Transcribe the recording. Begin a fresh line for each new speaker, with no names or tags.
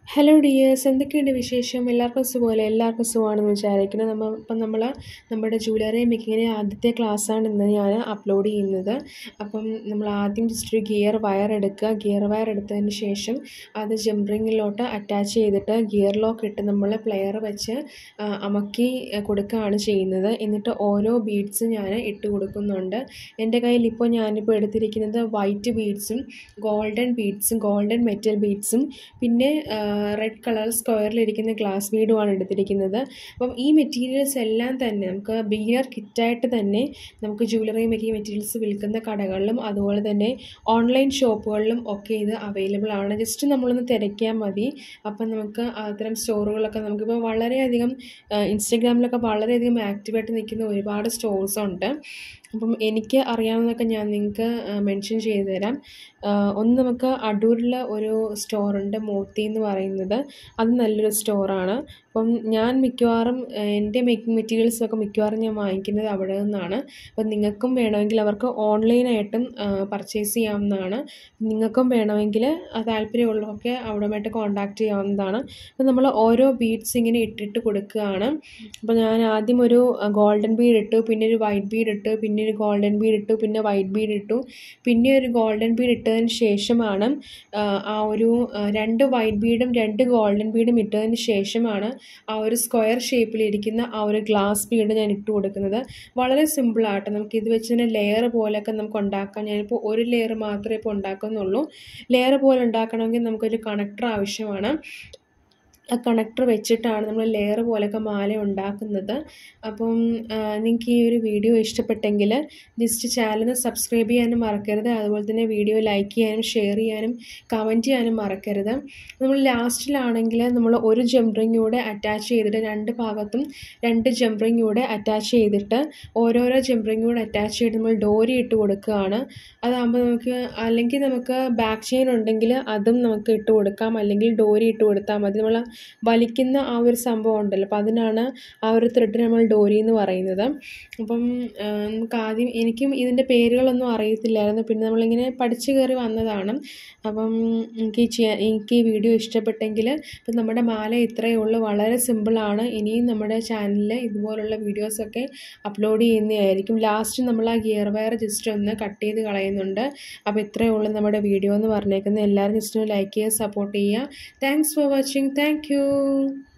Hello dears, എന്തൊക്കെയുണ്ട് വിശേഷം? എല്ലാവർക്കും സുഖമല്ലേ? എല്ലാവർക്കും സുഖമാണെന്ന് വിചാരിക്കുന്നു. നമ്മൾ നമ്മുടെ ജ്വല്ലറി മേക്കിങ്ങിൻ്റെ ആദ്യത്തെ ക്ലാസ്സാണ് ഇന്ന് ഞാൻ അപ്ലോഡ് ചെയ്യുന്നത്. അപ്പം നമ്മൾ ആദ്യം ജസ്റ്റ് ഒരു ഗിയർ വയർ എടുക്കുക. ഗിയർ വയർ എടുത്തതിന് ശേഷം അത് ജംപറിങ്ങിലോട്ട് അറ്റാച്ച് ചെയ്തിട്ട് ഗിയർ ലോക്ക് ഇട്ട് നമ്മൾ പ്ലെയർ വെച്ച് അമക്കി കൊടുക്കുകയാണ് ചെയ്യുന്നത്. എന്നിട്ട് ഓരോ ബീഡ്സും ഞാൻ ഇട്ട് കൊടുക്കുന്നുണ്ട്. എൻ്റെ കയ്യിൽ ഞാനിപ്പോൾ എടുത്തിരിക്കുന്നത് വൈറ്റ് ബീഡ്സും ഗോൾഡൻ മെറ്റൽ ബീഡ്സും പിന്നെ റെഡ് കളർ സ്ക്വയറിലിരിക്കുന്ന ഗ്ലാസ് ബീഡുമാണ് എടുത്തിരിക്കുന്നത്. അപ്പം ഈ മെറ്റീരിയൽസ് എല്ലാം തന്നെ നമുക്ക് ബിഗിനർ കിറ്റായിട്ട് തന്നെ നമുക്ക് ജ്വല്ലറി മേക്കിംഗ് മെറ്റീരിയൽസ് വിൽക്കുന്ന കടകളിലും അതുപോലെ തന്നെ ഓൺലൈൻ ഷോപ്പുകളിലും ഒക്കെ ഇത് അവൈലബിൾ ആണ്. ജസ്റ്റ് നമ്മളൊന്ന് തിരക്കിയാൽ മതി. അപ്പം നമുക്ക് അത്തരം സ്റ്റോറുകളൊക്കെ നമുക്കിപ്പോൾ വളരെയധികം ഇൻസ്റ്റഗ്രാമിലൊക്കെ വളരെയധികം ആക്റ്റീവായിട്ട് നിൽക്കുന്ന ഒരുപാട് സ്റ്റോഴ്സ് ഉണ്ട്. അപ്പം എനിക്ക് അറിയാവുന്നതൊക്കെ ഞാൻ നിങ്ങൾക്ക് മെൻഷൻ ചെയ്തു തരാം. ഒന്ന് നമുക്ക് അടൂരിൽ ഒരു സ്റ്റോറുണ്ട്, മോത്തി എന്ന് പറയുന്നത്. അത് നല്ലൊരു സ്റ്റോറാണ്. അപ്പം ഞാൻ മിക്കവാറും എൻ്റെ മേക്കിംഗ് മെറ്റീരിയൽസൊക്കെ മിക്കവാറും ഞാൻ വാങ്ങിക്കുന്നത് അവിടെ നിന്നാണ്. അപ്പം നിങ്ങൾക്കും വേണമെങ്കിൽ അവർക്ക് ഓൺലൈനായിട്ടും പർച്ചേസ് ചെയ്യാവുന്നതാണ്. നിങ്ങൾക്കും വേണമെങ്കിൽ താല്പര്യമുള്ളവർക്ക് അവിടുമായിട്ട് കോൺടാക്റ്റ് ചെയ്യാവുന്നതാണ്. അപ്പം നമ്മൾ ഓരോ ബീഡ്സ് ഇങ്ങനെ ഇട്ടിട്ട് കൊടുക്കുകയാണ്. അപ്പോൾ ഞാൻ ആദ്യം ഒരു ഗോൾഡൻ ബീഡ് ഇട്ടു, പിന്നെ ഒരു വൈറ്റ് ബീഡ് ഇട്ടു, പിന്നെ ഒരു ഗോൾഡൻ ബീഡ് ഇട്ടു, പിന്നെ വൈറ്റ് ബീഡ് ഇട്ടു, പിന്നെ ഒരു ഗോൾഡൻ ബീഡ് ഇട്ടതിന് ശേഷമാണ് ആ ഒരു 2 വൈറ്റ് ബീഡും 2 ഗോൾഡൻ ബീഡും ഇട്ടതിന് ശേഷമാണ് ആ ഒരു സ്ക്വയർ ഷേപ്പിലിരിക്കുന്ന ആ ഒരു ഗ്ലാസ് ബീഡ് ഞാൻ ഇട്ട് കൊടുക്കുന്നത്. വളരെ സിമ്പിളായിട്ട് നമുക്കിത് വെച്ച് തന്നെ ലെയർ പോലെയൊക്കെ നമുക്ക് ഉണ്ടാക്കാം. ഞാനിപ്പോൾ ഒരു ലെയർ മാത്രമേ ഇപ്പോൾ ഉണ്ടാക്കുന്നുള്ളൂ. ലെയർ പോലെ ഉണ്ടാക്കണമെങ്കിൽ നമുക്കൊരു കണക്ടർ ആവശ്യമാണ്. ആ കണക്ടർ വെച്ചിട്ടാണ് നമ്മൾ ലെയർ പോലെയൊക്കെ മാല ഉണ്ടാക്കുന്നത്. അപ്പം നിങ്ങൾക്ക് ഈ ഒരു വീഡിയോ ഇഷ്ടപ്പെട്ടെങ്കിൽ ജസ്റ്റ് ചാനൽ സബ്സ്ക്രൈബ് ചെയ്യാനും മറക്കരുത്. അതുപോലെ തന്നെ വീഡിയോ ലൈക്ക് ചെയ്യാനും ഷെയർ ചെയ്യാനും കമൻറ്റ് ചെയ്യാനും മറക്കരുത്. നമ്മൾ ലാസ്റ്റിലാണെങ്കിൽ നമ്മൾ ഒരു ജംപറിങ് കൂടെ അറ്റാച്ച് ചെയ്തിട്ട് 2 ഭാഗത്തും 2 ജംപറിങ് കൂടെ അറ്റാച്ച് ചെയ്തിട്ട് ഓരോരോ ജംപറിങ് കൂടെ അറ്റാച്ച് ചെയ്ത് നമ്മൾ ഡോരി ഇട്ട് കൊടുക്കുകയാണ്. അതാകുമ്പോൾ അല്ലെങ്കിൽ നമുക്ക് ബാക്ക് ചെയിൻ ഉണ്ടെങ്കിൽ അതും നമുക്ക് ഇട്ട് കൊടുക്കാം, അല്ലെങ്കിൽ ഡോരി ഇട്ട് കൊടുത്താൽ മതി. നമ്മൾ വലിക്കുന്ന ആ ഒരു സംഭവം ഉണ്ടല്ലോ, അപ്പം അതിനാണ് ആ ഒരു ത്രെഡ് നമ്മൾ ഡോരി എന്ന് പറയുന്നത്. അപ്പം നമുക്ക് ആദ്യം എനിക്കും ഇതിൻ്റെ പേരുകളൊന്നും അറിയത്തില്ലായിരുന്നു, പിന്നെ നമ്മളിങ്ങനെ പഠിച്ചു കയറി വന്നതാണ്. അപ്പം എനിക്ക് ഈ വീഡിയോ ഇഷ്ടപ്പെട്ടെങ്കിൽ ഇപ്പം നമ്മുടെ മാല ഇത്രയേ ഉള്ളൂ, വളരെ സിമ്പിളാണ്. ഇനിയും നമ്മുടെ ചാനലിൽ ഇതുപോലുള്ള വീഡിയോസൊക്കെ അപ്ലോഡ് ചെയ്യുന്നതായിരിക്കും. ലാസ്റ്റ് നമ്മൾ ആ ഗിയർ വയർ ജസ്റ്റ് ഒന്ന് കട്ട് ചെയ്ത് കളയുന്നുണ്ട്. അപ്പോൾ ഇത്രയേ ഉള്ളൂ നമ്മുടെ വീഡിയോ എന്ന് പറഞ്ഞേക്കുന്നത്. എല്ലാവരും ജസ്റ്റ് ഒന്ന് ലൈക്ക് ചെയ്യുക, സപ്പോർട്ട് ചെയ്യുക. Thanks for watching. Thank U.